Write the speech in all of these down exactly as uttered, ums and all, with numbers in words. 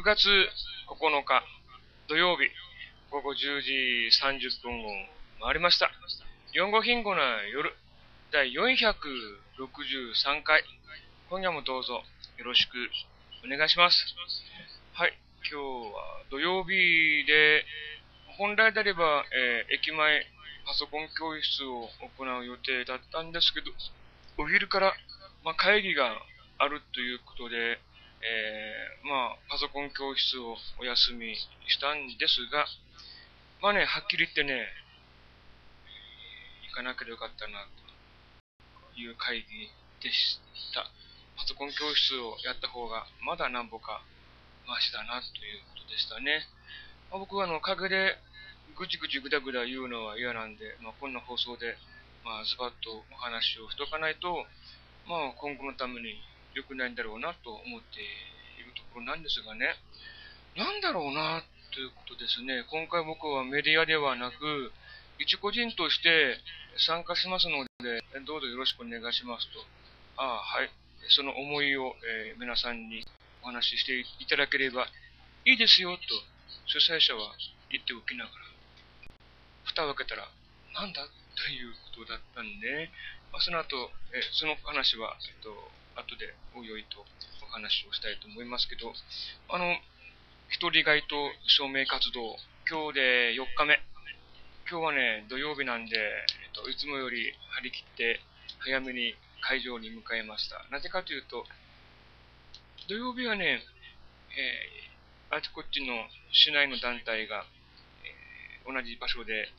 がつここのか土曜日ごごじゅうじさんじゅっぷんを回りました。よんご貧乏な夜第よんひゃくろくじゅうさんかい、今夜もどうぞよろしくお願いします。はい、今日は土曜日で、本来であれば、えー駅前パソコン教室を行う予定だったんですけど、お昼から、まあ、会議があるということで、えーまあ、パソコン教室をお休みしたんですが、まあね、はっきり言ってね、行かなければよかったなという会議でした。パソコン教室をやった方がまだなんぼかマシだなということでしたね。まあ、僕はあの陰でぐちぐちぐだぐだ言うのは嫌なんで、まあ、こんな放送で、まあ、ズバッとお話をしとかないと、まあ、今後のために良くないんだろうなと思っているところなんですがね、なんだろうなということですね。今回僕はメディアではなく、一個人として参加しますので、どうぞよろしくお願いしますと。ああ、はい。その思いを、えー皆さんにお話ししていただければいいですよと主催者は言っておきながら、蓋を開けたら、なんだということだったんで、まあ、その後、えその話は、えっと、後でおいおいとお話をしたいと思いますけど、あの、一人街頭証明活動、今日でよっかめ。今日はね、土曜日なんで、えっと、いつもより張り切って早めに会場に向かいました。なぜかというと、土曜日はね、えーあちこちの市内の団体が、えー同じ場所で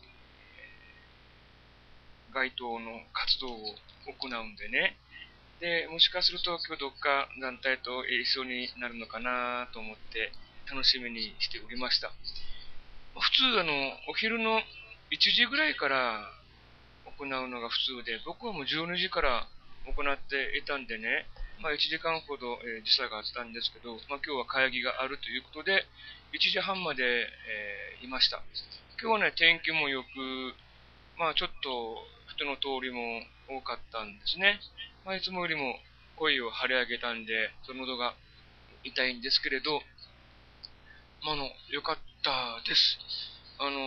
街頭の活動を行うんでね。で、もしかすると今日どっか団体と一緒になるのかなと思って楽しみにしておりました。普通あの、お昼のいちじぐらいから行うのが普通で、僕はもうじゅうにじから行っていたんでね、まあいちじかんほど、えー時差があったんですけど、まあ今日は会議があるということで、いちじはんまで、えーいました。今日はね、天気も良く、まあちょっと人の通りも多かったんですね。まあいつもよりも声を張り上げたんで、その喉が痛いんですけれど、まああの、良かったです。あの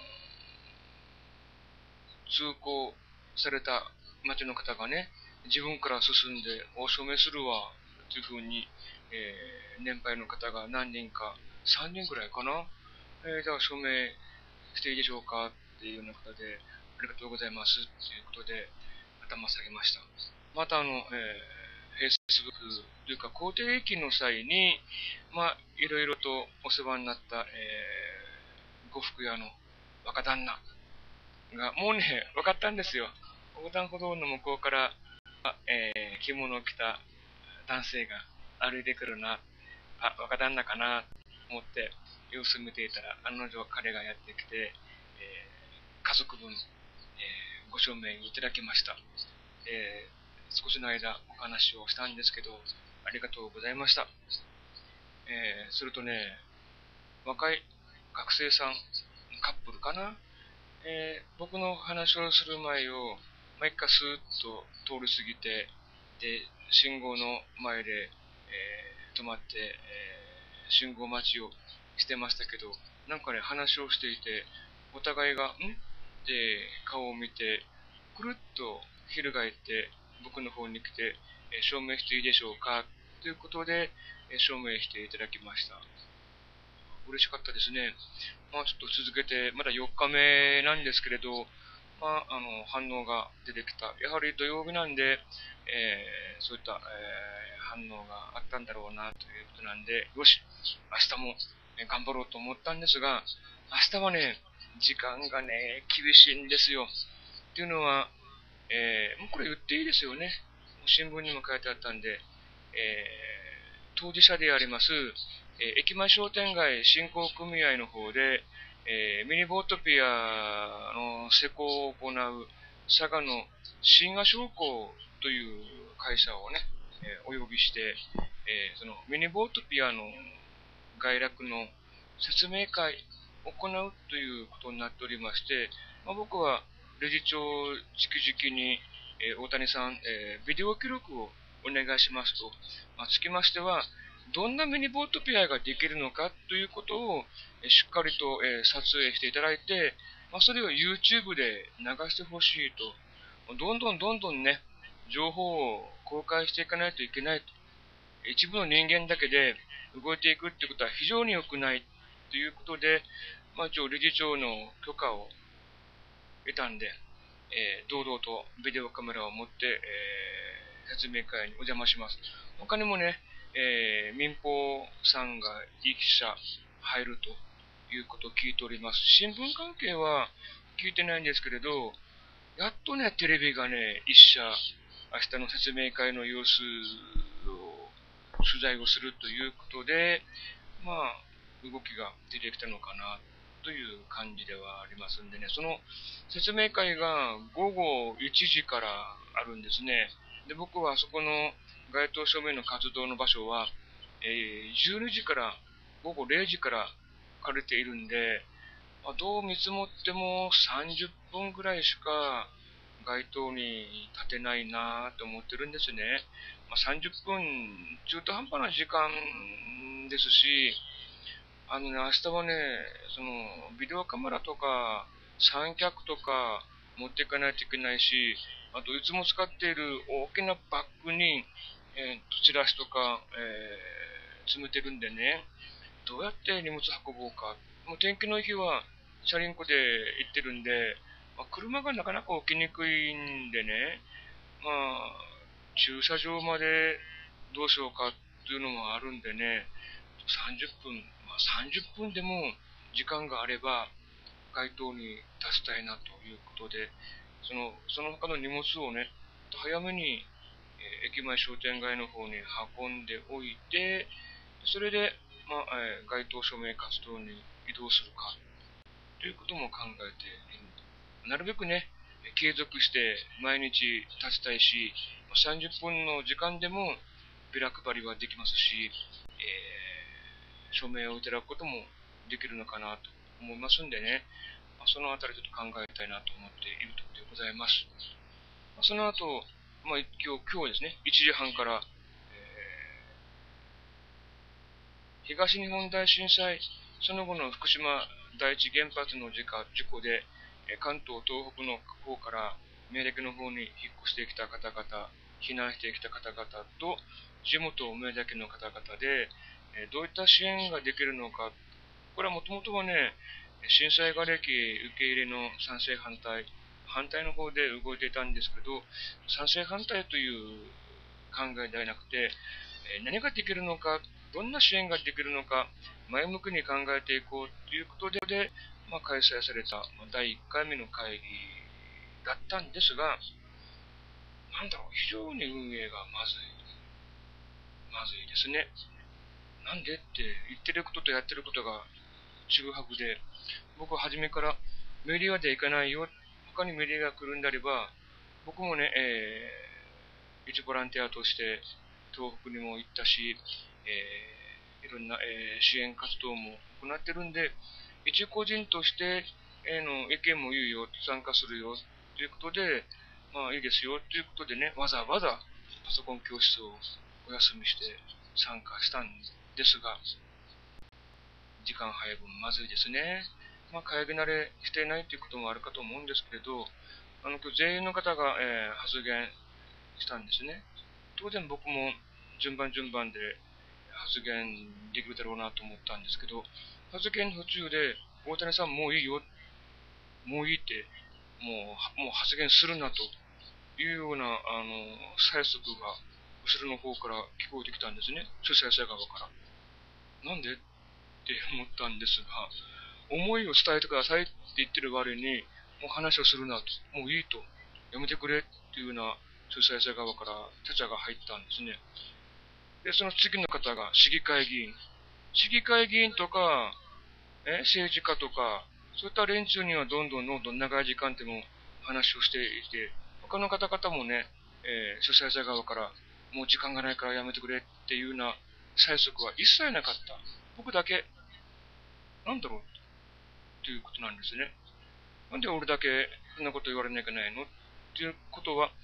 通行された町の方がね、自分から進んでお署名するわ、というふうに、えー年配の方が何人か、さんにんぐらいかな、えー、じゃあ署名していいでしょうかっていうような方で、ありがとうございますということで、頭下げました。また、あの、えー、Facebook というか、公定駅の際に、まあ、いろいろとお世話になった、えー、呉服屋の若旦那が、もうね、分かったんですよ。横断歩道の向こうから、えー、着物を着た男性が歩いてくるな、あ、若旦那かなと思って様子見ていたら、案の定彼がやってきて、えー家族分、えーご署名いただきました。えー少しの間お話をしたんですけど、ありがとうございました。えーするとね、若い学生さん、カップルかな、えー僕の話をする前を、まあ、一回スーッと通り過ぎて、で、信号の前で、えー止まって、えー信号待ちをしてましたけど、なんかね、話をしていて、お互いが、んって顔を見て、くるっと翻って僕の方に来て、えー証明していいでしょうかということで、えー証明していただきました。嬉しかったですね。まあちょっと続けて、まだよっかめなんですけれど、まあ、あの、反応が出てきた。やはり土曜日なんで、えーそういった、えー反応があったんだろうなということなんで、よし、明日も、えー頑張ろうと思ったんですが、明日はね、時間がね、厳しいんですよ。っていうのは、えーもうこれ言っていいですよね。新聞にも書いてあったんで、えー当事者であります、えー駅前商店街振興組合の方で、えーミニボートピアの施工を行う佐賀の新賀商工という会社をね、えーお呼びして、えーそのミニボートピアの概略の説明会を行うということになっておりまして、まあ、僕は理事長直々に、えー大谷さん、えービデオ記録をお願いしますと、まあ、つきましては、 どんなミニボートピアができるのかということをしっかりと撮影していただいて、まあ、それを YouTube で流してほしいと。どんどんどんどんね、情報を公開していかないといけないと。一部の人間だけで動いていくってことは非常に良くないということで、まあ、一応理事長の許可を得たんで、えー、堂々とビデオカメラを持って、えー、説明会にお邪魔します。他にもね、えー、民放さんがいっ社入るということを聞いております。新聞関係は聞いてないんですけれど、やっとね、テレビがね、いっ社、明日の説明会の様子を取材をするということで、まあ、動きが出てきたのかなという感じではありますんでね、その説明会が午後いちじからあるんですね。で、僕はそこの該当署名の活動の場所は、えー、じゅうにじから午後れいじから借りているんで、まあ、どう見積もってもさんじゅっぷんぐらいしか街頭に立てないなと思ってるんですね。まあ、さんじゅっぷん、中途半端な時間ですし、あのね、明日はね、その、ビデオカメラとか、三脚とか持っていかないといけないし、あといつも使っている大きなバッグに、えー、チラシとか、えー、詰めてるんでね、どうやって荷物運ぼうか。もう天気の日は、チャリンコで行ってるんで、まあ、車がなかなか起きにくいんでね、まあ、駐車場までどうしようかっていうのもあるんでね、さんじゅっぷん、まあ、さんじゅっぷんでも時間があれば、街頭に立ちたいなということで、その、その他の荷物をね、早めに、えー駅前商店街の方に運んでおいて、それで、まあ、えー街頭署名活動に移動するか、ということも考えている。なるべくね、継続して毎日立ちたいし、さんじゅっぷんの時間でもビラ配りはできますし、えー、署名をいただくこともできるのかなと思いますんでね、そのあたりちょっと考えたいなと思っているところでございます。その後、まあ、今日、今日ですね、いちじはんから、えー、東日本大震災、その後の福島第一原発の事故で、関東、東北の方から明暦の方に引っ越してきた方々、避難してきた方々と、地元明岳の方々で、どういった支援ができるのか、これはもともとはね、震災瓦礫受け入れの賛成反対、反対の方で動いていたんですけど、賛成反対という考えではなくて、何ができるのか、どんな支援ができるのか、前向きに考えていこうということで、まあ、開催されただいいっかいめの会議だったんですが、なんだろう、非常に運営がまずい。まずいですね。なんでって言ってることとやってることがちぐはぐで、僕は初めからメディアで行かないよ、他にメディアが来るんであれば、僕もね、えー、一ボランティアとして東北にも行ったし、えー、いろんな、えー、支援活動も行ってるんで、一個人として、えー、の意見も言うよ、参加するよ、ということで、まあいいですよ、ということでね、わざわざパソコン教室をお休みして参加したんですが、時間配分まずいですね。まあ、会議慣れしていないということもあるかと思うんですけれど、あの、今日全員の方が、えー発言したんですね。当然僕も順番順番で発言できるだろうなと思ったんですけど、発言途中で、大谷さんもういいよ、もういいって、もう、もう発言するなというような、あの、催促が後ろの方から聞こえてきたんですね。主催者側から。なんでって思ったんですが、思いを伝えてくださいって言ってる割に、もう話をするなと、もういいと、やめてくれっていうような主催者側から手茶が入ったんですね。で、その次の方が市議会議員。市議会議員とか、え政治家とか、そういった連中にはどんどんどんどん長い時間でも話をしていて、他の方々もね、えー主催者側からもう時間がないからやめてくれっていうような催促は一切なかった。僕だけ、なんだろうっていうことなんですね。なんで俺だけそんなこと言われなきゃいけないのっていうことは、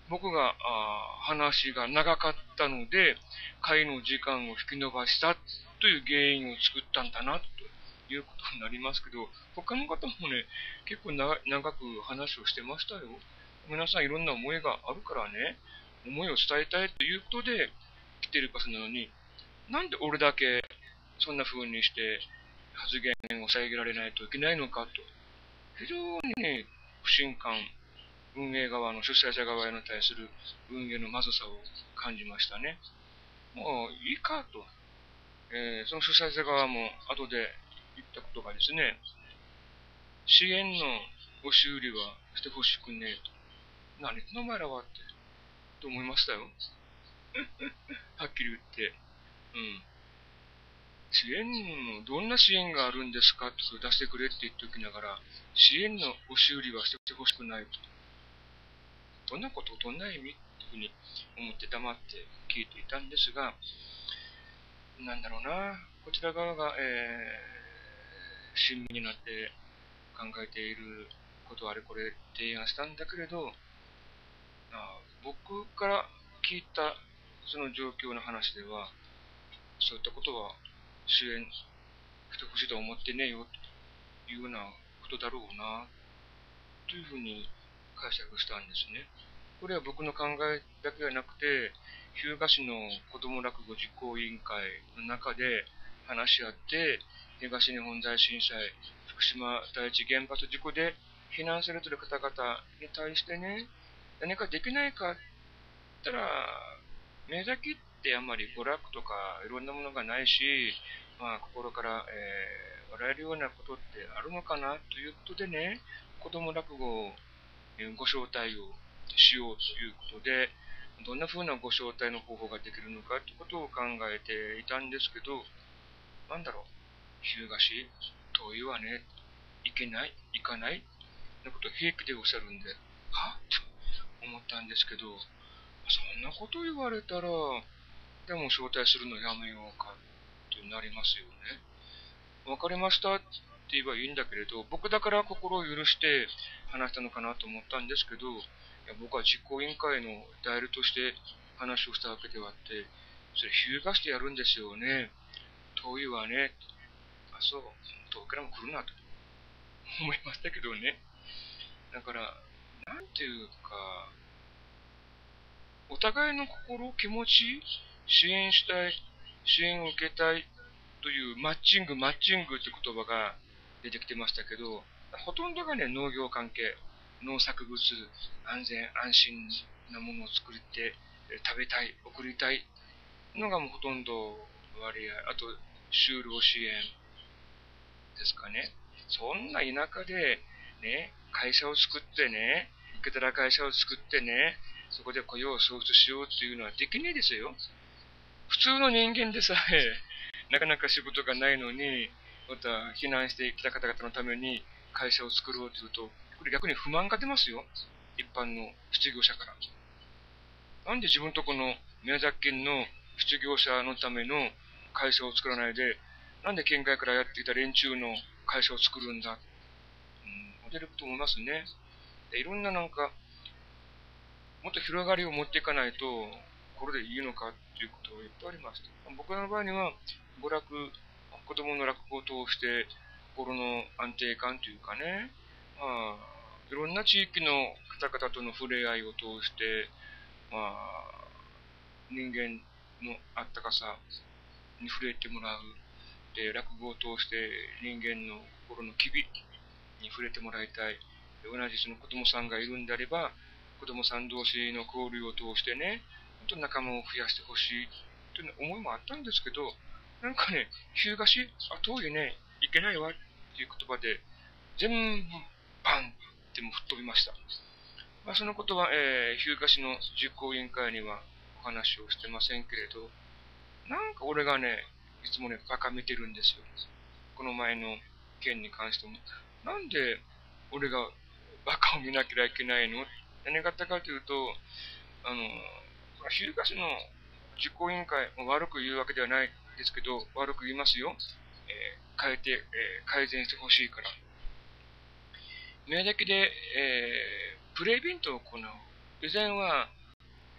僕があ話が長かったので、会の時間を引き延ばしたという原因を作ったんだな、ということになりますけど、他の方もね、結構な長く話をしてましたよ。皆さんいろんな思いがあるからね、思いを伝えたいということで来てる場所なのに、なんで俺だけそんな風にして発言を遮られないといけないのかと、非常にね、不信感、運営側の主催者側への対する運営のまずさを感じましたね。もういいかと。えーその主催者側も後で言ったことがですね、支援の押し売りはしてほしくねえと。何言ってんのお前らはって、と思いましたよ。はっきり言って。うん。支援の、どんな支援があるんですかって出してくれって言っておきながら、支援の押し売りはしてほしくないと。どんなこと、どんな意味っていうふうに思って黙って聞いていたんですが、なんだろうな、こちら側が、えー、親身になって考えていることあれこれ提案したんだけれど、あ僕から聞いたその状況の話では、そういったことは支援してほしいとは思ってねえよというようなことだろうなというふうに解釈したんですね。これは僕の考えだけではなくて、日向市の子ども落語実行委員会の中で話し合って、東日本大震災、福島第一原発事故で避難されている方々に対してね、何かできないかって言ったら、宮崎ってあんまり娯楽とかいろんなものがないし、まあ、心から、えー、笑えるようなことってあるのかなということでね、子ども落語をご招待をしようということで、どんな風なご招待の方法ができるのかということを考えていたんですけど、なんだろう、日向市、遠いわね、行けない、行かない、のことを平気でおっしゃるんで、はと思ったんですけど、そんなこと言われたら、でも招待するのやめようかってなりますよね。わかりましたって言えばいいんだけれど、僕だから心を許して話したのかなと思ったんですけど、いや僕は実行委員会の代理として話をしたわけではあって、それ、日向してやるんですよね。遠いわね。あ、そう、遠くからも来るなと思いましたけどね。だから、なんていうか、お互いの心、気持ち、支援したい、支援を受けたいというマッチング、マッチングって言葉が出てきてましたけど、ほとんどがね、農業関係、農作物、安全、安心なものを作って食べたい、送りたいのがもうほとんど割合、あと、就労支援ですかね。そんな田舎で、ね、会社を作ってね、受けたら会社を作ってね、そこで雇用を創出しようっていうのはできねえですよ。普通の人間でさえ、なかなか仕事がないのに、また避難してきた方々のために会社を作ろうというと、これ逆に不満が出ますよ。一般の失業者から。なんで自分とこの宮崎県の失業者のための会社を作らないで、なんで県外からやってきた連中の会社を作るんだ。うん、出ると思いますね。でいろんななんか、もっと広がりを持っていかないと、これでいいのかっていうことがいっぱいあります。僕の場合には、娯楽、子供の落語を通して、心の安定感というかね、まあ、いろんな地域の方々との触れ合いを通して、まあ、人間のあったかさに触れてもらう。で、落語を通して人間の心の機微に触れてもらいたい。で同じその子供さんがいるんであれば、子供さん同士の交流を通してね、本当仲間を増やしてほしいという思いもあったんですけど、なんかね、日向市、あ、遠いね、いけないわっていう言葉で、全部バンっても吹っ飛びました。まあ、そのことは、えー、日向市の実行委員会にはお話をしてませんけれど、なんか俺がね、いつもね、バカ見てるんですよ。この前の件に関しても。なんで俺がバカを見なきゃいけないの？何があったかというと、あの、日向市の実行委員会、悪く言うわけではないですけど、悪く言いますよ。えー変えて、えー改善してほしいから。宮崎で、えープレイベントを行う。以前は、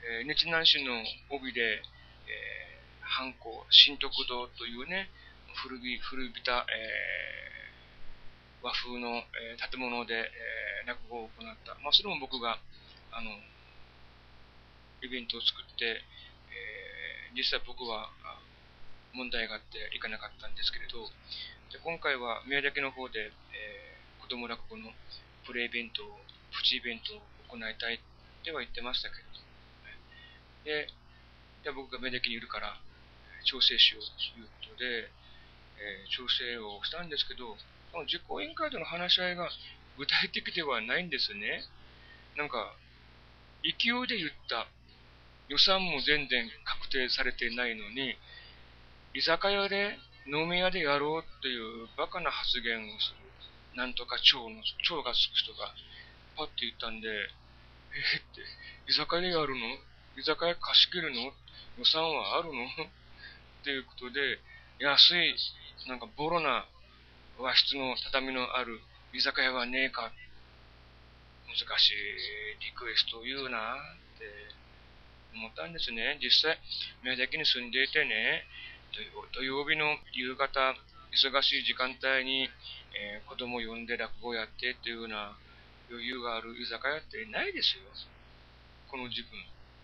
えー、日南市の帯で、えー、藩校、新徳堂というね、古び、古びた、えー、和風の、えー、建物で、えー、落語を行った。まあ、それも僕が、あの、イベントを作って、えー、実際僕は問題があって行かなかったんですけれど、で今回は宮崎の方で、えー、子供落語のプレイベント、プチイベントを行いたいっては言ってましたけれど、で、で僕が宮崎にいるから調整しようということで、えー、調整をしたんですけど、その実行委員会との話し合いが具体的ではないんですね。なんか、勢いで言った予算も全然確定されていないのに、居酒屋で飲み屋でやろうっていうバカな発言をする。なんとか町の、町がつく人がパッて言ったんで、えー、って、居酒屋でやるの居酒屋貸し切るの予算はあるのっていうことで、安い、なんかボロな和室の畳のある居酒屋はねえか。難しいリクエストを言うなって思ったんですね。実際、宮崎に住んでいてね、土曜日の夕方、忙しい時間帯に、えー、子供を呼んで落語をやってっていうような余裕がある居酒屋ってないですよ。この自分。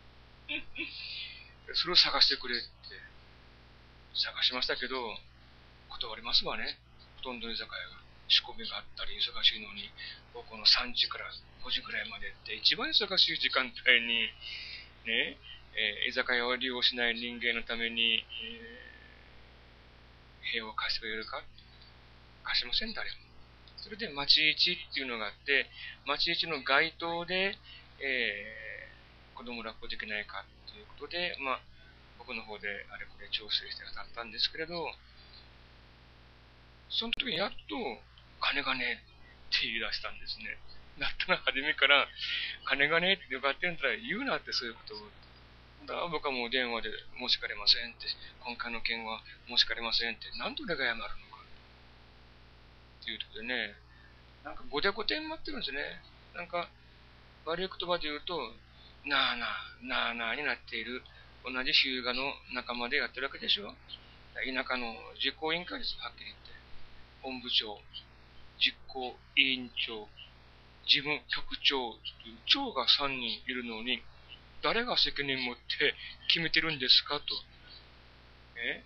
それを探してくれって探しましたけど、断りますわね。ほとんど居酒屋が。仕込みがあったり忙しいのに、午後のさんじからごじくらいまでって一番忙しい時間帯に、ね、えー、居酒屋を利用しない人間のために、えー、部屋を貸してくれるか貸しません、誰も。それで、町市っていうのがあって、町市の街頭で、えー、子供落語できないかということで、まあ、僕の方であれこれ調整して当たったんですけれど、その時にやっと、金がねえって言い出したんですね。だったら初めから、金がねえってよかってんだったら言うなってそういうことを。だから僕はもう電話で申し訳ありませんって、今回の件は申し訳ありませんって、なんで俺が謝るのかっていうことでね、なんかごてごてになってるんですね。なんか悪い言葉で言うと、なあなあ、なあなあになっている同じ日向の仲間でやってるわけでしょ。田舎の実行委員会です、はっきり言って。本部長、実行委員長、事務局長という長がさんにんいるのに、誰が責任持って決めてるんですかと。え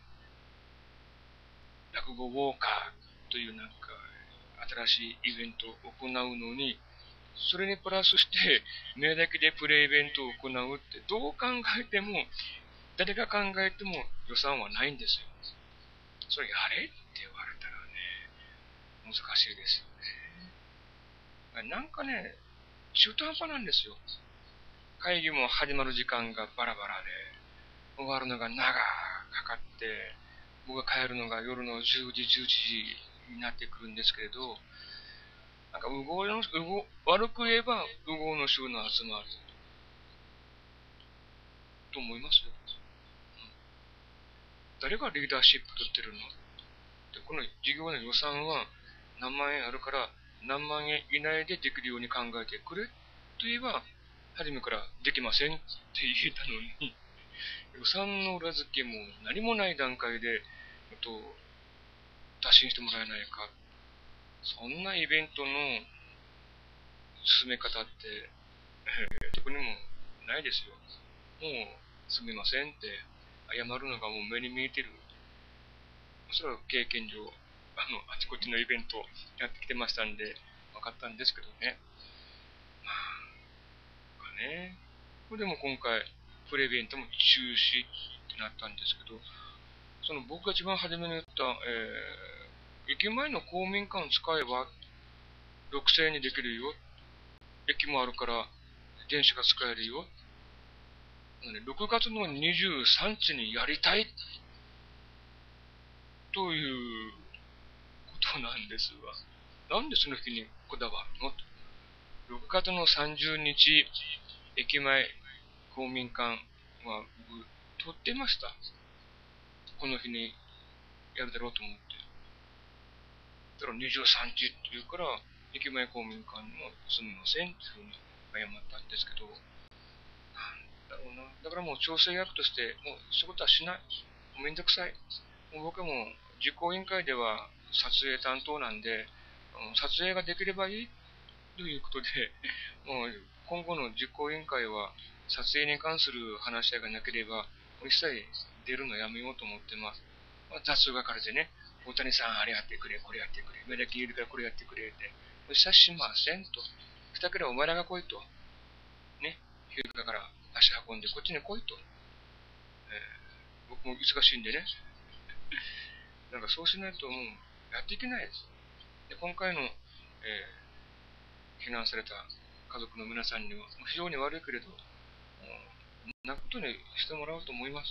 落語ウォーカーというなんか新しいイベントを行うのに、それにプラスして、目だけでプレイベントを行うって、どう考えても、誰が考えても予算はないんですよ。それやれって言われたらね、難しいですよね。なんかね、中途半端なんですよ。会議も始まる時間がバラバラで、終わるのが長くかかって、僕が帰るのが夜のじゅうじ、じゅういちじになってくるんですけれど、なんか、うごうの、うご、悪く言えば、うごうの衆の集まると思いますよ。誰がリーダーシップ取ってるので、この事業の予算は何万円あるから、何万円以内でできるように考えてくれと言えば、初めからできませんって言えたのに、予算の裏付けも何もない段階で、と打診してもらえないか。そんなイベントの進め方って、えー、どこにもないですよ。もう、すみませんって、謝るのがもう目に見えてる。それは経験上、あの、あちこちのイベントやってきてましたんで、分かったんですけどね。まあ、ね。でも今回、プレイベントも中止ってなったんですけど、その僕が一番初めに言った、えー、駅前の公民館使えばろくせんえんにできるよ。駅もあるから電車が使えるよ。ろくがつのにじゅうさんにちにやりたいということなんですが、なんでその日にこだわるのと。ろくがつのさんじゅうにち、駅前公民館は僕、撮ってました。この日にやるだろうと思って。だからにじゅうさんにちって言うから、駅前公民館もすみませんっていうふうに謝ったんですけど、 だろうな。だからもう調整役として、もうそういうことはしない。もうめんどくさい。もう僕も実行委員会では撮影担当なんで、撮影ができればいいということで、もう今後の実行委員会は撮影に関する話し合いがなければ、一切出るのやめようと思ってます。まあ、雑係でね、大谷さんあれやってくれ、これやってくれ、目だけいるからこれやってくれって、一切しませんと。したけどお前らが来いと。ね、休暇から足運んでこっちに来いと。えー僕も忙しいんでね。なんかそうしないともうやっていけないです。で今回の、えー避難された家族の皆さんには非常に悪いけれど、なことにしてもらおうと思います。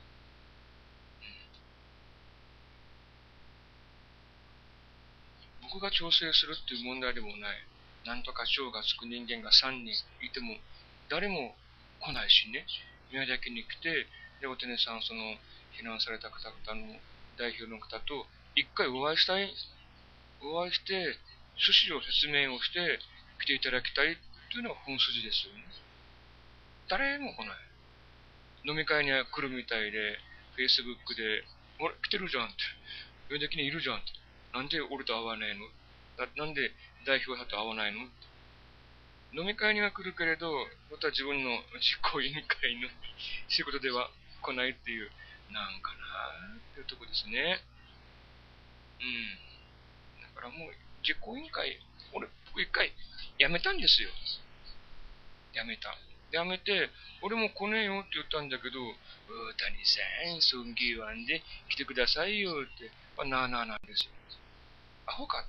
僕が調整するっていう問題でもない。なんとか賞がつく人間がさんにんいても、誰も来ないしね。宮崎に来て、で、おてねさん、その、避難された方々の代表の方と、一回お会いしたい、お会いして、趣旨を説明をして、来ていただきたいというのが本筋ですよね。誰も来ない。飲み会に来るみたいで、Facebook で、俺来てるじゃんって。宮崎にいるじゃんって。なんで俺と会わないのななんで代表者と会わないの飲み会には来るけれど、また自分の実行委員会の仕事では来ないっていう、なんかなーっていうとこですね。うん。だからもう実行委員会、俺、僕一回辞めたんですよ。辞めた。辞めて、俺も来ねえよって言ったんだけど、大谷さん、尊敬湾で来てくださいよって、まあ、なあなあなんですよ。アホかって。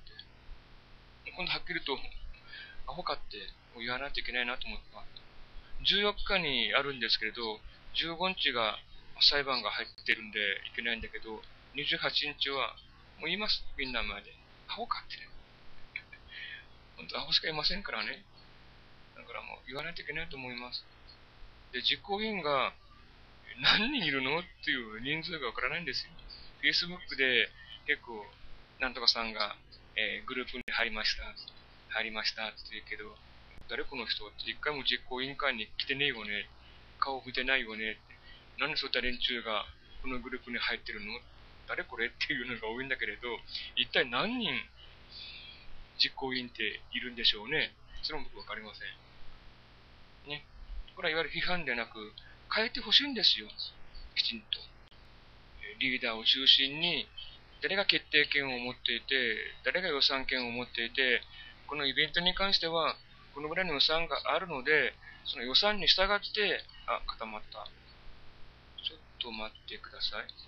今度はっきりと、アホかって言わないといけないなと思った。じゅうよっかにあるんですけれど、じゅうごにちが裁判が入ってるんでいけないんだけど、にじゅうはちにちはもう言います、みんな前で。アホかって。本当アホしかいませんからね。だからもう言わないといけないと思います。で、実行委員が何人いるのっていう人数がわからないんですよ。Facebook で結構、なんとかさんが、えーグループに入りました。入りましたって言うけど、誰この人って一回も実行委員会に来てねえよね。顔見てないよねって。なんでそういった連中がこのグループに入ってるの誰これっていうのが多いんだけれど、一体何人実行委員っているんでしょうね。それも僕わかりません。ね。これはいわゆる批判でなく、変えてほしいんですよ。きちんと。リーダーを中心に、誰が決定権を持っていて、誰が予算権を持っていて、このイベントに関しては、このぐらいの予算があるので、その予算に従って、あ、固まった。ちょっと待ってください。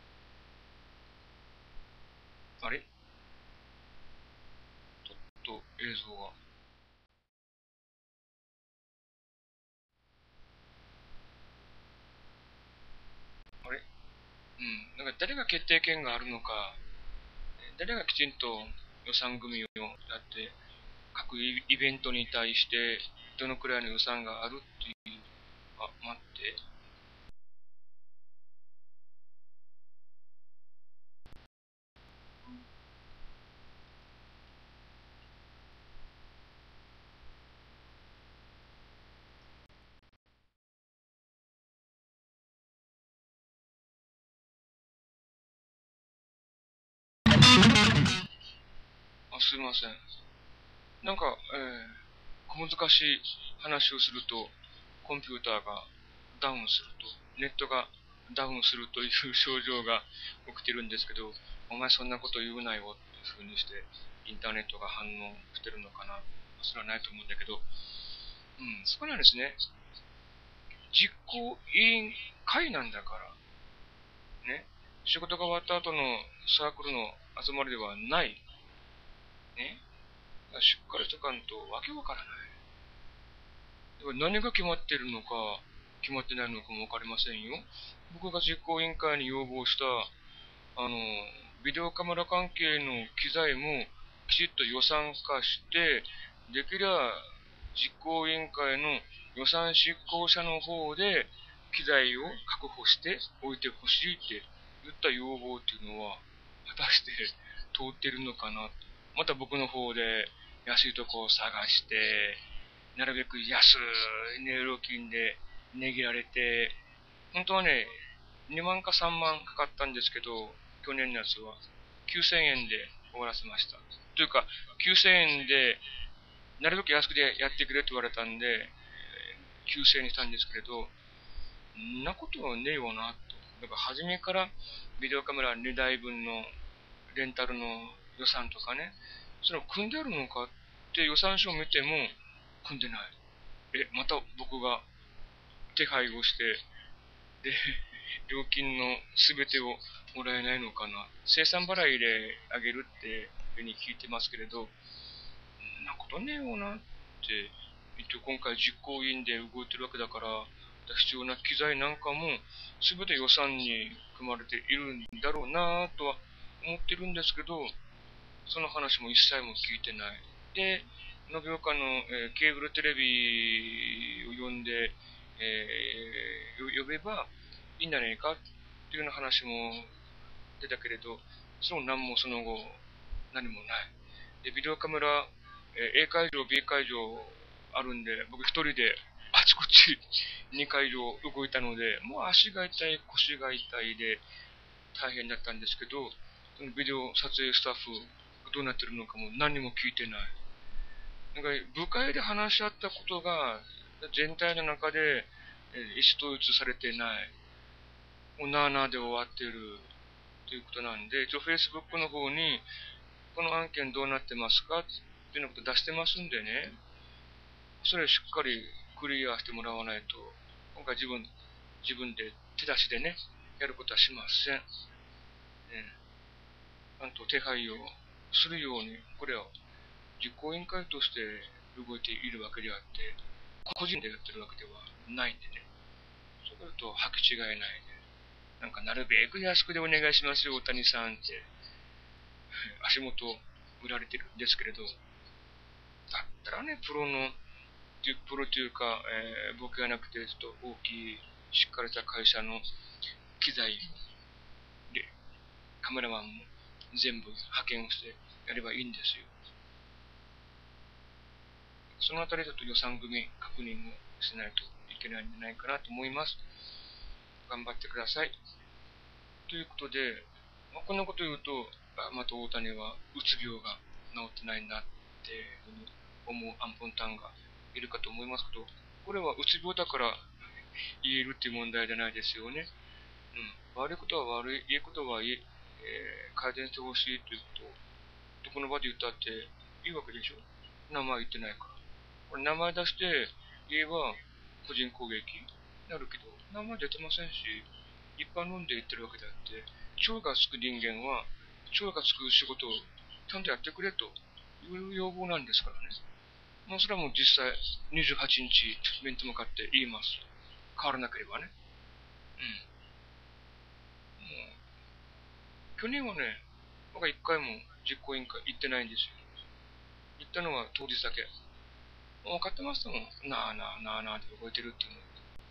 あれちょっと映像が。あれうん。なんか誰が決定権があるのか、誰がきちんと予算組をやって、各イベントに対してどのくらいの予算があるっていう、あ、待って。あ、すいません。なんか、えー小難しい話をすると、コンピューターがダウンすると、ネットがダウンするという症状が起きてるんですけど、お前そんなこと言うなよっていう風にして、インターネットが反応してるのかな。それはないと思うんだけど、うん、そこなんですね。実行委員会なんだから、ね。仕事が終わった後のサークルの集まりではない。ね。しっかりしとかんとわけわからない。何が決まっているのか、決まってないのかもわかりませんよ。僕が実行委員会に要望した、あの、ビデオカメラ関係の機材もきちっと予算化して、できりゃ実行委員会の予算執行者の方で機材を確保しておいてほしいって言った要望っていうのは、果たして通ってるのかな。また僕の方で安いとこを探して、なるべく安い値料金で値切られて、本当はね、にまんかさんまんかかったんですけど、去年のやつはきゅうせんえんで終わらせました。というか、きゅうせんえんで、なるべく安くでやってくれと言われたんで、きゅうせんえんにしたんですけれど、んなことはねえよなと。だから初めからビデオカメラにだいぶんのレンタルの予算とかね、それを組んであるのかって予算書を見ても組んでない。え、また僕が手配をして、で、料金の全てをもらえないのかな。生産払いであげるっていうふうに聞いてますけれど、んなことねえよなって、一応今回実行委員で動いてるわけだから、必要な機材なんかも全て予算に組まれているんだろうなとは思ってるんですけど、その話も一切も聞いてない。で、延岡の、えーケーブルテレビを呼んで、えー呼べばいいんじゃないかっていうような話も出たけれど、その何もその後何もない。で、ビデオカメラ、えー A 会場、B 会場あるんで、僕一人であちこちにかいじょう動いたので、もう足が痛い、腰が痛いで大変だったんですけど、ビデオ撮影スタッフどうなってるのかも何も聞いてない。なんか部会で話し合ったことが全体の中で意思統一されてない。もうなあなあで終わってるということなんで、一応 Facebook の方にこの案件どうなってますかっていうようなこと出してますんでね、それをしっかりクリアしてもらわないと、今回自分、自分で手出しでね、やることはしません。ね、ちゃんと手配をするように、これは実行委員会として動いているわけであって、個人でやってるわけではないんでね、そうすると履き違えないで、なんかなるべく安くでお願いしますよ、大谷さんって、足元売られてるんですけれど、だったらね、プロの、プロというか、えー僕がなくて、ちょっと大きい、しっかりした会社の機材で、カメラマンも全部派遣をしてやればいいんですよ。そのあたりだと予算組み確認をしないといけないんじゃないかなと思います。頑張ってください。ということで、まあ、こんなこと言うと、また大谷はうつ病が治ってないんだっていうふうに思うアンポンタンがいるかと思いますけど、これはうつ病だから言えるっていう問題じゃないですよね。うん、悪いことは悪い、いいことはいい、えー改善してほしいということを、どこの場で言ったっていいわけでしょ。名前言ってないから。これ名前出して言えば個人攻撃になるけど、名前出てませんし、一般論で言ってるわけであって、腸がつく人間は、腸がつく仕事をちゃんとやってくれという要望なんですからね。まあ、それはもう実際にじゅうはちにち面と向かって言います。変わらなければね。うん。もう、去年はね、僕は一回も実行委員会行ってないんですよ。行ったのは当日だけ。分かってますもん。なあなあなあなあって動いてるっていうの。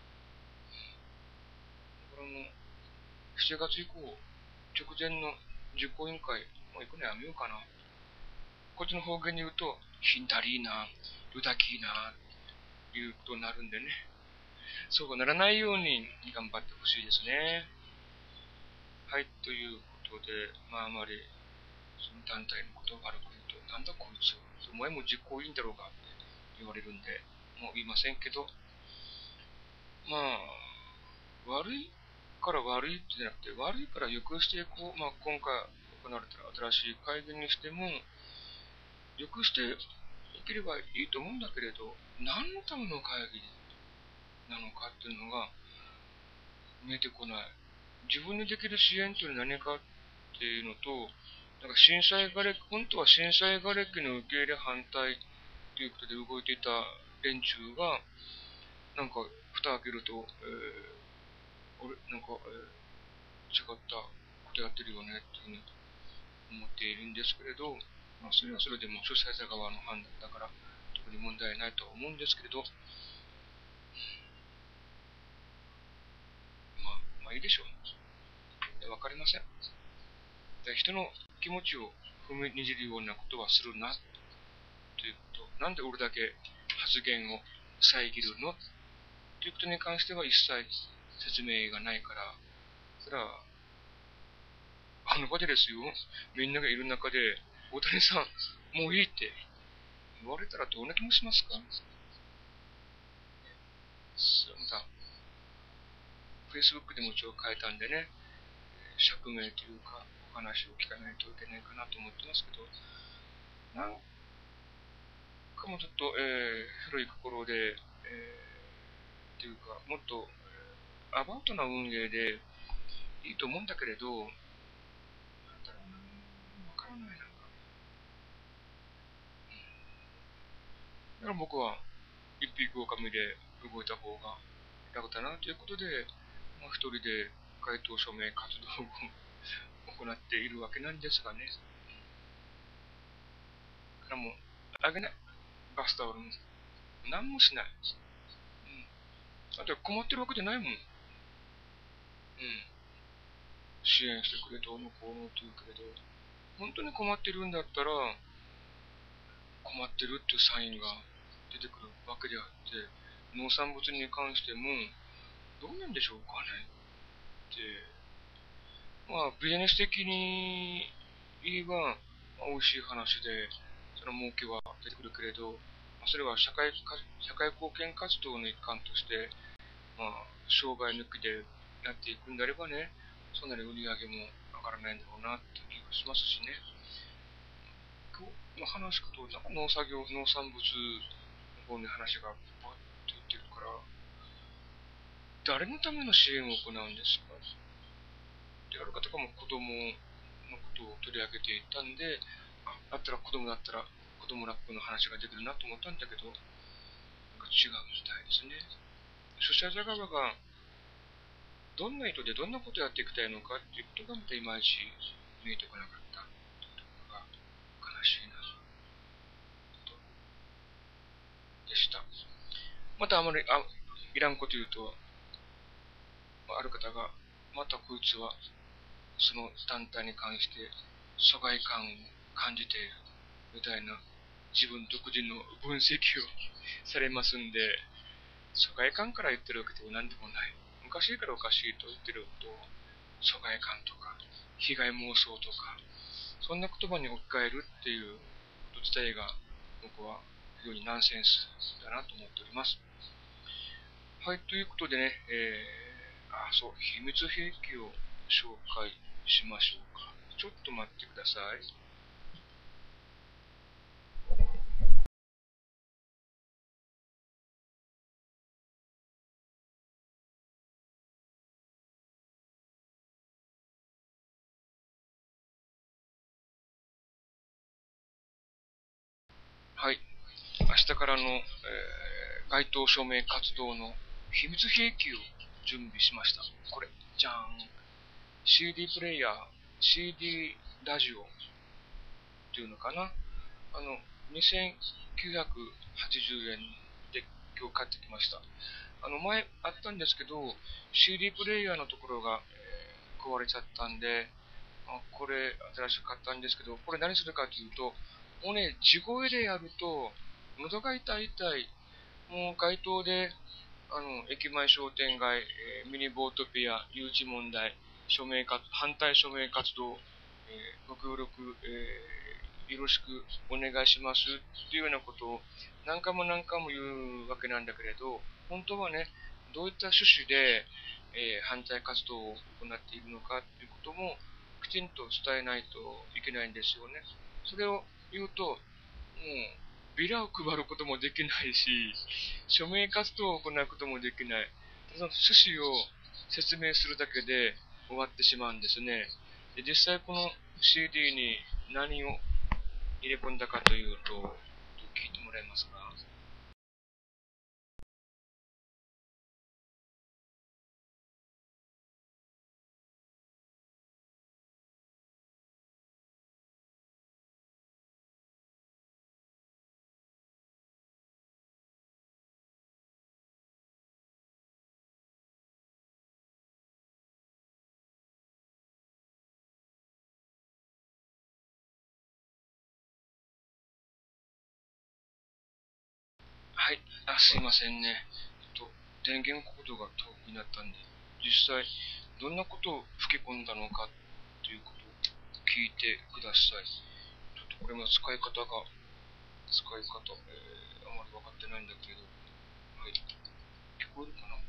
これもしちがつ以降、直前の実行委員会、もう行くのやめようかな。こっちの方言に言うと、ひんだりーな、うだきーな、いうことになるんでね。そうならないように頑張ってほしいですね。はい、ということで、まああまり、その団体のことを悪く言うと、なんだこいつ、お前も実行委員だろうかって言われるんで、もう言いませんけど、まあ、悪いから悪いってじゃなくて、悪いから良くしていこう。まあ、今回行われた新しい会議にしても、良くしていければいいと思うんだけれど、何のための会議なのかっていうのが見えてこない。自分にできる支援というのは何かっていうのと、なんか震災がれき、本当は震災がれきの受け入れ反対ということで動いていた連中が、なんか蓋開けると、えー俺、なんか、えー違ったことやってるよねっていうふうに思っているんですけれど、まあ、それはそれでも主催者側の判断だから特に問題ないとは思うんですけれど、まあ、まあいいでしょう。わかりません。で人の気持ちを踏みにじるようなことはするなということ。なんで俺だけ発言を遮るのっということに関しては一切説明がないから、それは、あの場でですよ、みんながいる中で、大谷さん、もういいって言われたらどんな気もしますか？また、Facebook でも一応書いたんでね、釈明というか、お話を聞かないといけないかなと思ってますけど、なんかもうちょっと、えー、広い心で、えー、というか、もっと、アバウトな運営でいいと思うんだけれど、なんだろうな、わからないな。だから僕は、一匹狼で動いた方が楽だなということで、まあ、一人で街頭署名活動を行っているわけなんですがね。だからもう、あげない。バスタオルも。何もしない。うん。だって困ってるわけじゃないもん。うん。支援してくれどうのこうのって言うけれど、本当に困ってるんだったら、困ってるっていうサインが出てくるわけであって、農産物に関しても、どうなんでしょうかねって、まあ、ビジネス的に言えば、まあ、美味しい話で、その儲けは出てくるけれど、まあ、それは社会か社会貢献活動の一環として、まあ、商売抜きでやっていくんであればね、そんなに売り上げも上がらないんだろうなって気がしますしね。今日の話聞くと、なんか農作業、農産物の方に話がバッと言ってるから、誰のための支援を行うんですか？である方がもう子供のことを取り上げていたんで、あ、だったら子供だったら子供ラップの話ができるなと思ったんだけど、なんか違うみたいですね。主催者側がどんな意図でどんなことをやっていきたいのかっていうことがまたいまいち見えてこなかったというところが悲しいなとでした。またあまりあいらんこと言うと、ある方が、またこいつはその団体に関して疎外感を感じているみたいな自分独自の分析をされますんで、疎外感から言ってるわけでも何でもない。おかしいからおかしいと言ってると、疎外感とか、被害妄想とか、そんな言葉に置き換えるっていうこと自体が、僕は非常にナンセンスだなと思っております。はい、ということでね、えー、あ、そう、秘密兵器を紹介しましょうか。ちょっと待ってください。はい。明日からの、えー、街頭署名活動の秘密兵器を準備しました。これ、じゃーん。シーディー プレイヤー、シーディー ラジオっていうのかな。あの、にせんきゅうひゃくはちじゅうえんで今日買ってきました。あの、前あったんですけど、シーディー プレイヤーのところが、えー壊れちゃったんで、あこれ新しく買ったんですけど、これ何するかというと、もうね、地声でやると、喉が痛い痛い、もう街頭で、あの、駅前商店街、えーミニボートピア、誘致問題、署名活、反対署名活動、えーご協力、えーよろしくお願いしますっていうようなことを何回も何回も言うわけなんだけれど、本当はね、どういった趣旨で、えー反対活動を行っているのかっていうこともきちんと伝えないといけないんですよね。それを言うと、もう、ビラを配ることもできないし、署名活動を行うこともできない。その趣旨を説明するだけで終わってしまうんですね。で実際この シーディー に何を入れ込んだかというと、聞いてもらえますか？はい。あ、すいませんね。えっと、 電源コードが遠くになったんで、実際どんなことを吹き込んだのかということを聞いてください。ちょっとこれも使い方が、使い方、えー、あまり分かってないんだけど、はい。聞こえるかな？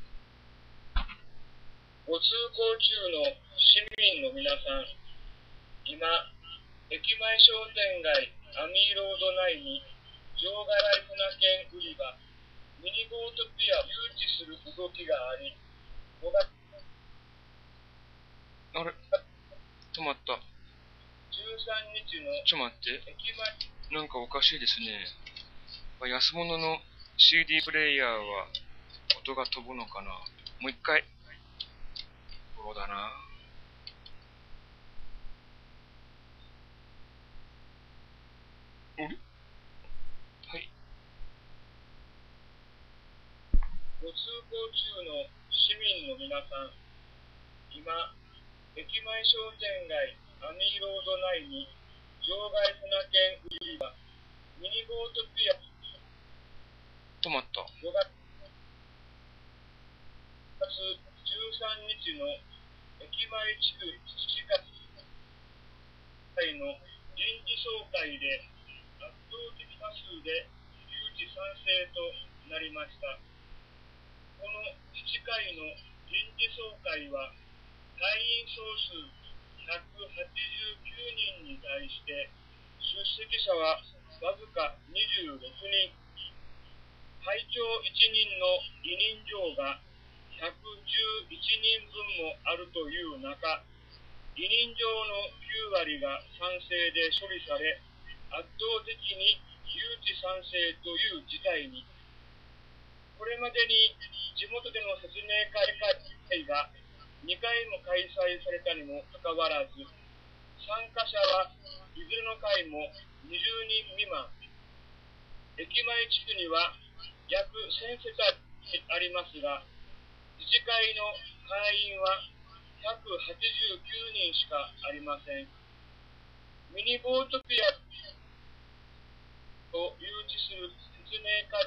ご通行中の市民の皆さん、今、駅前商店街アミーロード内に場外船券売り場、ミニボートピアを誘致する動きがあり、ごがつあれ止まった。 じゅうさんにちのちょっと待って。 駅前、 なんかおかしいですね。安物の シーディー プレイヤーは音が飛ぶのかな？もう一回。そうだな。あれ？はい。 ご通行中の市民の皆さん、今、駅前商店街アミーロード内に場外船券売り場、ミニボートピア、 止まった。 ごがつじゅうさんにちの駅前地区地下会の臨時総会で圧倒的多数で誘致賛成となりました。この自治会の臨時総会は会員総数ひゃくはちじゅうきゅうにんに対して出席者はわずかにじゅうろくにん、会長いちにんの委任状がひゃくじゅういちにんぶんもあるという中、委任状のきゅうわりが賛成で処理され、圧倒的に誘致賛成という事態に、これまでに地元での説明会がにかいも開催されたにもかかわらず、参加者はいずれの会もにじゅうにん未満、駅前地区には約せんせたいありますが、自治会の会員はひゃくはちじゅうきゅうにんしかありません。ミニボートピアを誘致する説明会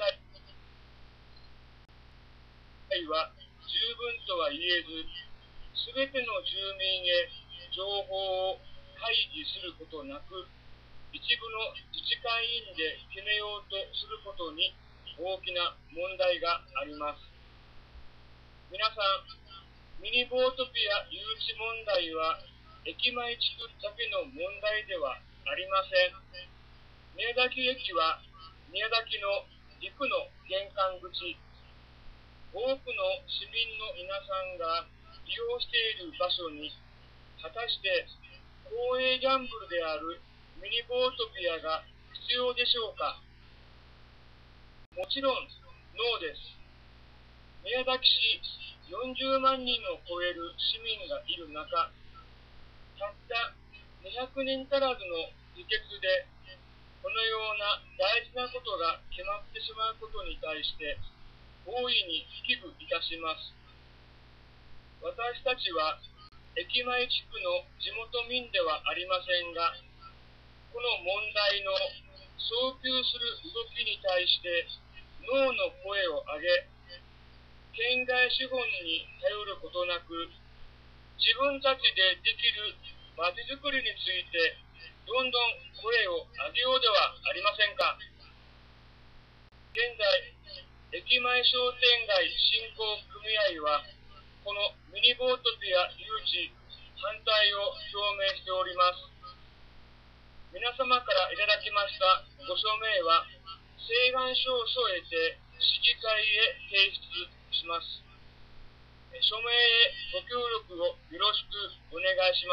は十分とは言えず、すべての住民へ情報を開示することなく、一部の自治会員で決めようとすることに大きな問題があります。皆さん、ミニボートピア誘致問題は駅前地区だけの問題ではありません。宮崎駅は宮崎の陸の玄関口、多くの市民の皆さんが利用している場所に、果たして公営ギャンブルであるミニボートピアが必要でしょうか？もちろんノーです。宮崎市よんじゅうまんにんを超える市民がいる中、たったにひゃくにん足らずの議決でこのような大事なことが決まってしまうことに対して大いに危惧いたします。私たちは駅前地区の地元民ではありませんが、この問題の訴求する動きに対してノーの声を上げ、県外資本に頼ることなく、自分たちでできるまちづくりについてどんどん声を上げようではありませんか。現在、駅前商店街振興組合は、このミニボートピア誘致反対を表明しております。皆様からいただきましたご署名は、請願書を添えて市議会へ提出します。署名へご協力をよろしくお願いします。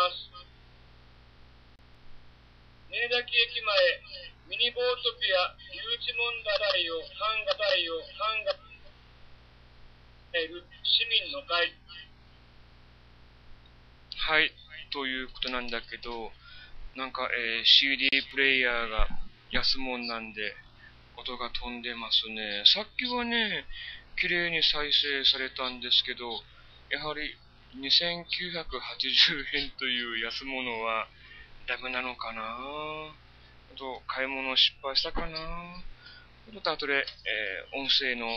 宮崎駅前ミニボートピア誘致問題を判が対を判がえる市民の会。 はい、ということなんだけど、なんか、えー、シーディー プレイヤーが安物なんで、音が飛んでますね。さっきはね、綺麗に再生されたんですけど、やはりにせんきゅうひゃくはちじゅうえんという安物はダメなのかな。あと、買い物失敗したかな。ちょっと後で、えー、音声の確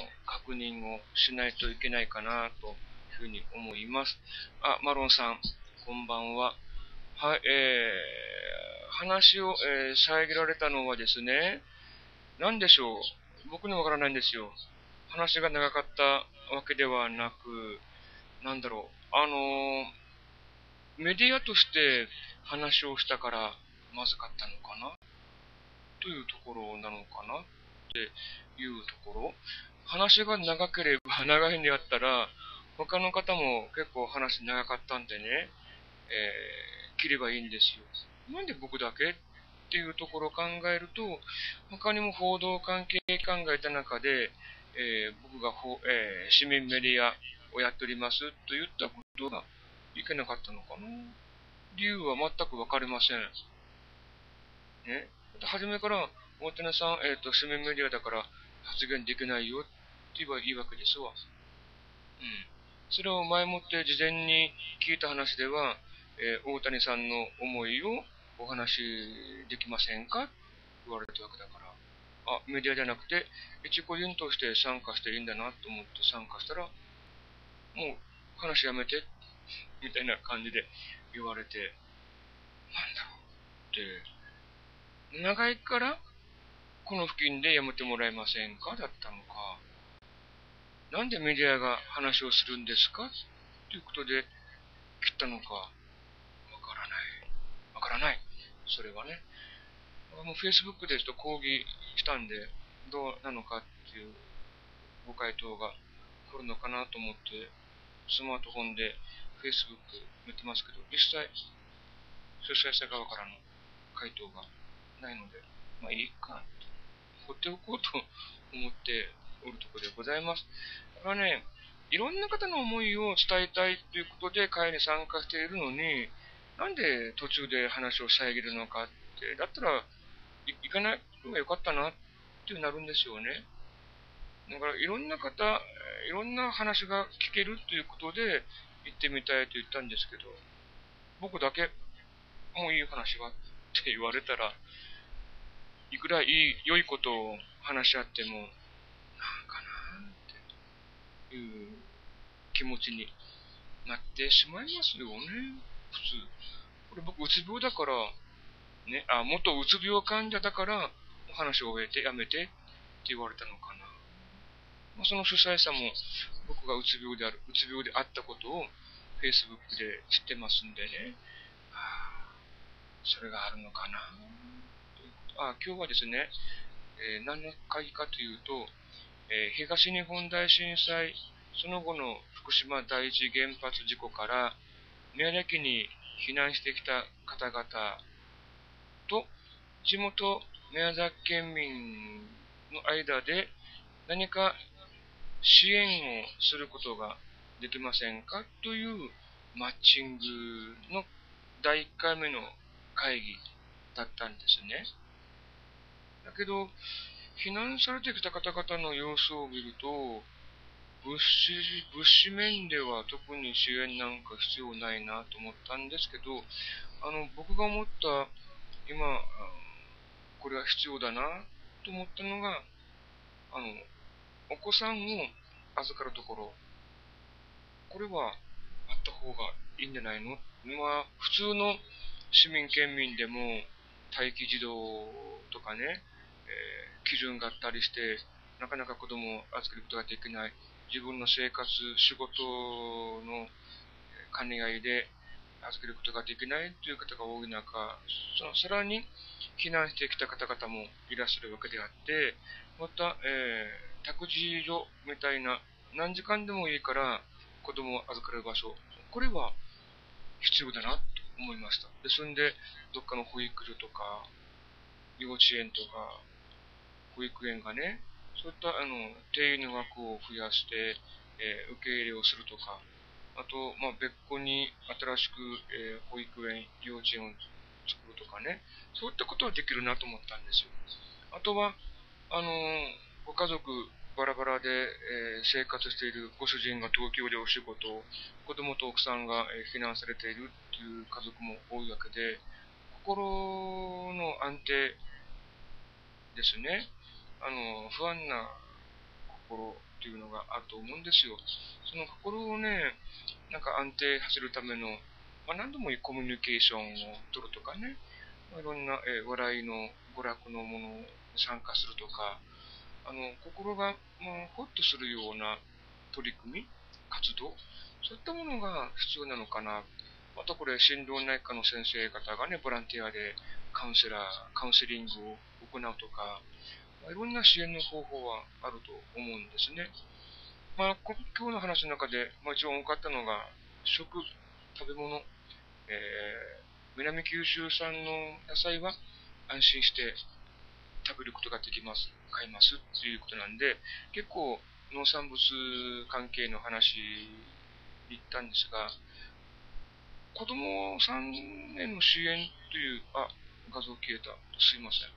確認をしないといけないかなというふうに思います。あ、マロンさん、こんばんは。はい、えー、話を、えー、遮られたのはですね、何でしょう。僕にもわからないんですよ。話が長かったわけではなく、なんだろう。あのー、メディアとして話をしたからまずかったのかなというところなのかなっていうところ。話が長ければ長いんであったら、他の方も結構話長かったんでね、えー、切ればいいんですよ。なんで僕だけっていうところを考えると、他にも報道関係考えた中で、えー、僕がほ、えー、市民メディアをやっておりますと言ったことがいけなかったのかな。理由は全くわかりません。ね。初めから、大谷さん、えっ、ー、と、市民メディアだから発言できないよって言えばいいわけですわ。うん。それを前もって事前に聞いた話では、えー、大谷さんの思いをお話しできませんかって言われたわけだから、あ、メディアじゃなくて、一個人として参加していいんだなと思って参加したら、もう話やめて、みたいな感じで言われて、なんだろうって、長いからこの付近でやめてもらえませんかだったのか、なんでメディアが話をするんですかということで切ったのか、わからない。わからない。それはね。もう Facebook ですと抗議したんで、どうなのかっていうご回答が来るのかなと思って、スマートフォンで Facebook 見てますけど、実際、主催者側からの回答がないので、まあいいか、放っておこうと思っておるところでございます。だからね、いろんな方の思いを伝えたいということで会に参加しているのに、なんで途中で話を遮るのかって、だったら行かない方がよかったなってなるんですよね。だからいろんな方、いろんな話が聞けるということで行ってみたいと言ったんですけど、僕だけもういい話はって言われたら、いくらいい、良いことを話し合っても、なんかなっていう気持ちになってしまいますよね、普通。これ僕、うつ病だから、ね、あ、元うつ病患者だから、お話を終えてやめてって言われたのかな。まあ、その主催者も、僕がうつ病である、うつ病であったことを、Facebook で知ってますんでね。はあ、それがあるのかな。あ、今日はですね、えー、何の会かというと、えー、東日本大震災、その後の福島第一原発事故から宮崎に避難してきた方々と地元宮崎県民の間で何か支援をすることができませんかというマッチングのだいいっかいめの会議だったんですね。だけど、避難されてきた方々の様子を見ると、物資、物資面では特に支援なんか必要ないなと思ったんですけど、あの、僕が思った、今、これは必要だなと思ったのが、あの、お子さんを預かるところ、これはあった方がいいんじゃないの。まあ、普通の市民県民でも待機児童とかね、えー基準があったりして、なかなか子供を預けることができない、自分の生活、仕事の兼ね合いで預けることができないという方が多い中、そのさらに避難してきた方々もいらっしゃるわけであって、また、えー、託児所みたいな何時間でもいいから子供を預かる場所、これは必要だなと思いました。ですんで、どっかの保育所とか、幼稚園とか、保育園がね、そういったあの定員の額を増やして、えー受け入れをするとか、あと、まあ、別個に新しく、えー保育園、幼稚園を作るとかね、そういったことはできるなと思ったんですよ。あとは、あのーご家族バラバラで、えー生活しているご主人が東京でお仕事、子供と奥さんが、えー避難されているっていう家族も多いわけで、心の安定ですね。あの、不安な心っていうのがあると思うんですよ。その心をね、なんか安定させるための、まあ、何度もいいコミュニケーションを取るとかね、まあ、いろんな、えー笑いの娯楽のものに参加するとか、あの心がもうホッとするような取り組み、活動、そういったものが必要なのかな。またこれ、心療内科の先生方がね、ボランティアでカウンセラー、カウンセリングを行うとか、まあ、いろんな支援の方法はあると思うんですね。まあ、こ今日の話の中で、まあ、一番多かったのが、食、食べ物、えー南九州産の野菜は安心して食べることができます、買いますっていうことなんで、結構農産物関係の話に行ったんですが、子供さんへの支援という、あ、画像消えた。すいません。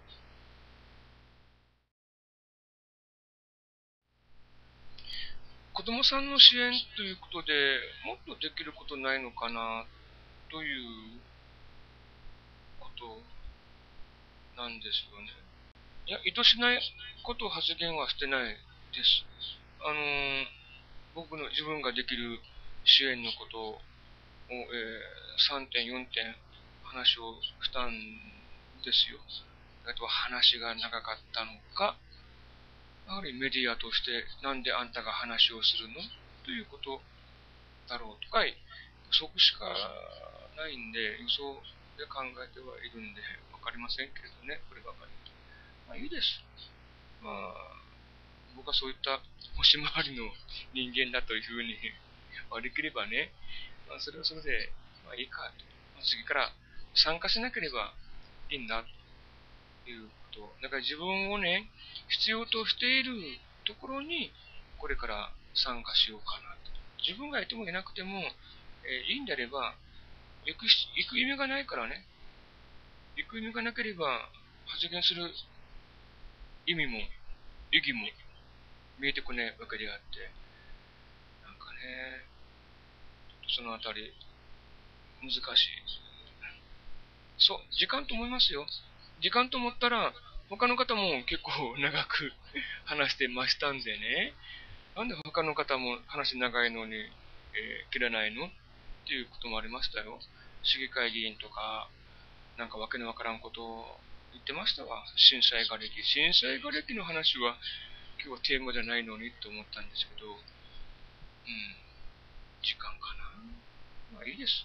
子供さんの支援ということで、もっとできることないのかなということなんですよね。いや、意図しないことを発言はしてないです。あのー僕の自分ができる支援のことを、えー、さんてん、よんてん話をしたんですよ。あとは話が長かったのか、やはりメディアとしてなんであんたが話をするのということだろうとか、そこしかないんで、予想で考えてはいるんで、わかりませんけれどね、こればかり。まあいいです。まあ、僕はそういった星回りの人間だというふうに割り切ればね、まあ、それはそれで、まあいいかと。まあ、次から参加しなければいいんだということ。だから自分をね、必要としているところに、これから参加しようかなと。自分がいてもいなくても、えーいいんであれば、行くし、行く意味がないからね。行く意味がなければ、発言する意味も、意義も見えてこないわけであって、なんかね、そのあたり、難しい。そう、時間と思いますよ。時間と思ったら、他の方も結構長く話してましたんでね、なんで他の方も話長いのに、えー切らないのっていうこともありましたよ。市議会議員とか、なんかわけのわからんことを言ってましたわ。震災がれき。震災がれきの話は今日はテーマじゃないのにと思ったんですけど、うん、時間かな。まあいいです。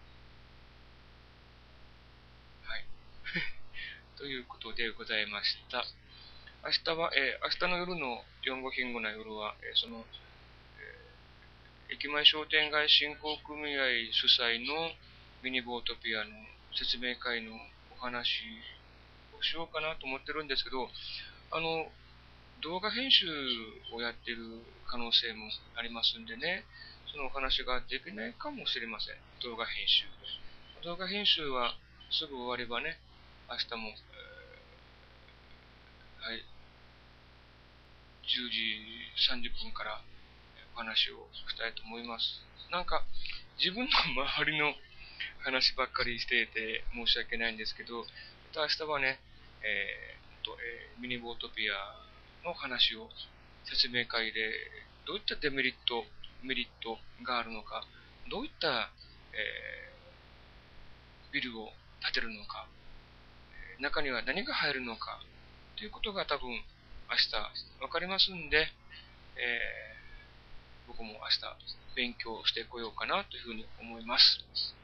はい。ということでございました。明日は、えー明日の夜のよんごひんごな夜は、えーその、駅前商店街振興組合主催のミニボートピアの説明会のお話をしようかなと思ってるんですけど、あの、動画編集をやってる可能性もありますんでね、そのお話ができないかもしれません。動画編集。動画編集はすぐ終わればね、明日も、はい、じゅうじさんじゅっぷんからお話をしたいと思います。なんか、自分の周りの話ばっかりしていて申し訳ないんですけど、明日はね、えーとえーミニボートピアの話を説明会でどういったデメリット、メリットがあるのか、どういった、えービルを建てるのか、中には何が入るのかということが多分明日わかりますんで、えー僕も明日勉強してこようかなというふうに思います。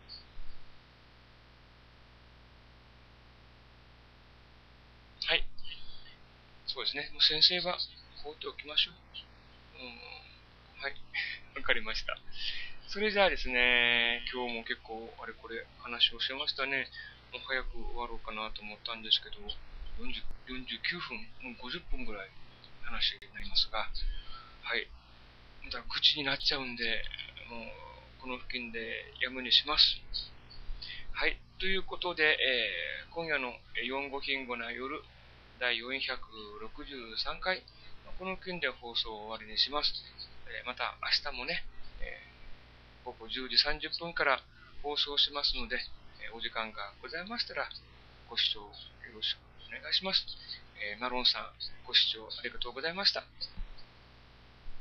はい。そうですね。もう先生は放っておきましょう。うん、はい。わかりました。それじゃあですね、今日も結構あれこれ話をしてましたね。もう早く終わろうかなと思ったんですけど、よんじゅう、よんじゅうきゅうふん、もうごじゅっぷんぐらい話になりますが、はい。また愚痴になっちゃうんで、もうこの付近でやむにします。はい。ということで、えー今夜のよんごひんごな夜、だいよんひゃくろくじゅうさんかい、この件で放送を終わりにします。えーまた明日もね、えー午後じゅうじさんじゅっぷんから放送しますので、えーお時間がございましたら、ご視聴よろしくお願いします。えーマロンさん、ご視聴ありがとうございました。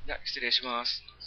じゃあ失礼します。